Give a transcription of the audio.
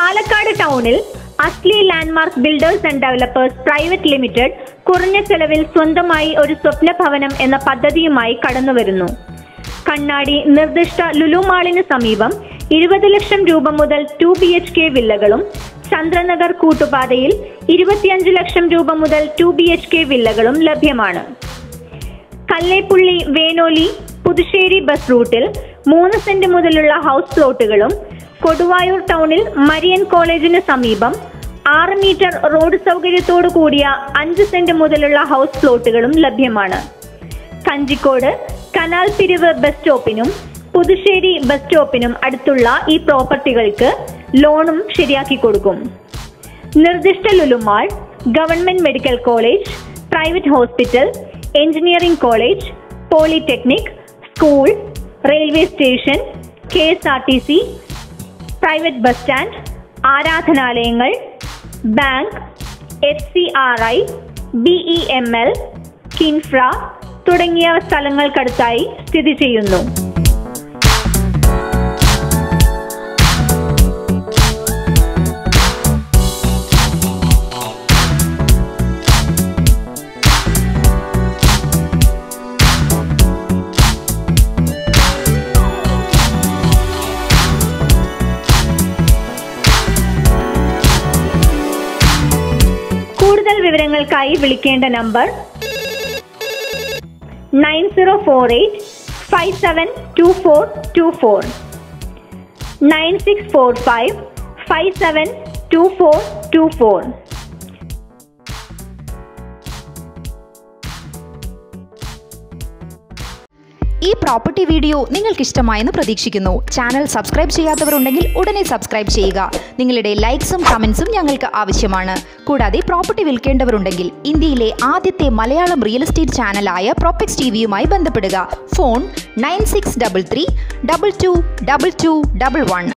പാലക്കാട് ടൗണിൽ Asly Landmark Builders and Developers Private Limited കുറഞ്ഞ ചെലവിൽ സ്വന്തമായി ഒരു സ്വപ്ന ഭവനം എന്ന പദ്ധതിയുമായി കടന്നുവരുന്നു. കണ്ണാടി നിർദ്ദിഷ്ട ലുലുമാളിന് സമീപം 20 ലക്ഷം രൂപ മുതൽ 2 BHK വില്ലകളും ചന്ദ്രനഗർ കൂട്ടുപാതയിൽ 25 ലക്ഷം രൂപ മുതൽ 2 BHK വില്ലകളും ലഭ്യമാണ്. കല്ലേപ്പുള്ളി വേനോലി പുതുശ്ശേരി ബസ് റൂട്ടിൽ 3 സെന്റ് മുതലുള്ള ഹൗസ് പ്ലോട്ടുകളും കൊടുവായൂർ ടൗണിൽ മരിയൻ കോളേജിന് സമീപം 6 മീറ്റർ റോഡ് സൗകര്യത്തോടു കൂടിയ 5 സെന്റ് മുതലുള്ള ഹൗസ് പ്ലോട്ടുകളും ലഭ്യമാണ്. കഞ്ചിക്കോട് കനാൽ പിരിവ് ബസ് സ്റ്റോപ്പിനും പുതുശ്ശേരി ബസ് സ്റ്റോപ്പിനും അടുത്തുള്ള ഈ പ്രോപ്പർട്ടികൾക്ക് ലോണും ശരിയാക്കി കൊടുക്കും. നിർദ്ദിഷ്ട Lulu mall, government medical college, private hospital, engineering college, polytechnic, school, railway station, KSRTC, private bus stand, ആരാധനാലയങ്ങൾ, ബാങ്ക്, FCRI BEML കിൻഫ്ര തുടങ്ങിയ സ്ഥലങ്ങൾക്കടുത്തായി സ്ഥിതി ചെയ്യുന്നു. കൂടുതൽ വിവരങ്ങൾക്കായി വിളിക്കേണ്ട നമ്പർ 9048572424 9645572424. ഈ പ്രോപ്പർട്ടി വീഡിയോ നിങ്ങൾക്ക് ഇഷ്ടമായെന്ന് പ്രതീക്ഷിക്കുന്നു. ചാനൽ സബ്സ്ക്രൈബ് ചെയ്യാത്തവരുണ്ടെങ്കിൽ ഉടനെ സബ്സ്ക്രൈബ് ചെയ്യുക. നിങ്ങളുടെ ലൈക്സും കമൻസും ഞങ്ങൾക്ക് ആവശ്യമാണ്. കൂടാതെ പ്രോപ്പർട്ടി വിൽക്കേണ്ടവരുണ്ടെങ്കിൽ ഇന്ത്യയിലെ ആദ്യത്തെ മലയാളം റിയൽ എസ്റ്റേറ്റ് ചാനലായ പ്രോപെക്സ് ടിവിയുമായി ബന്ധപ്പെടുക. ഫോൺ 9633 222211.